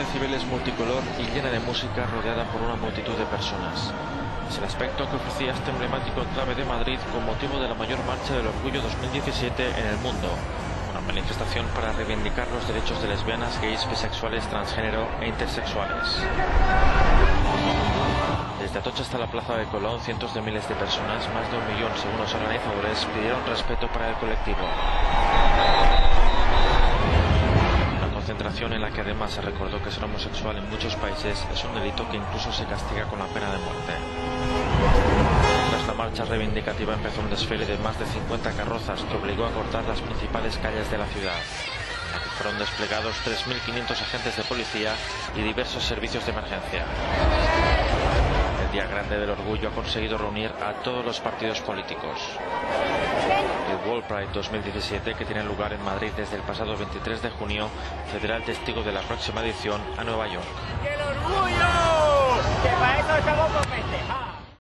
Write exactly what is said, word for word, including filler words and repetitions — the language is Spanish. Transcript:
decibeles multicolor y llena de música rodeada por una multitud de personas. Es el aspecto que ofrecía este emblemático enclave de Madrid con motivo de la mayor marcha del orgullo dos mil diecisiete en el mundo. Una manifestación para reivindicar los derechos de lesbianas, gays, bisexuales, transgénero e intersexuales. Desde Atocha hasta la Plaza de Colón, cientos de miles de personas, más de un millón según los organizadores, pidieron respeto para el colectivo. Una concentración en la que además se recordó que ser homosexual en muchos países es un delito que incluso se castiga con la pena de muerte. Tras la marcha reivindicativa empezó un desfile de más de cincuenta carrozas que obligó a cortar las principales calles de la ciudad, en la que fueron desplegados tres mil quinientos agentes de policía y diversos servicios de emergencia. El Día Grande del Orgullo ha conseguido reunir a todos los partidos políticos. El World Pride dos mil diecisiete, que tiene lugar en Madrid desde el pasado veintitrés de junio, cederá el testigo de la próxima edición a Nueva York. ¡El orgullo!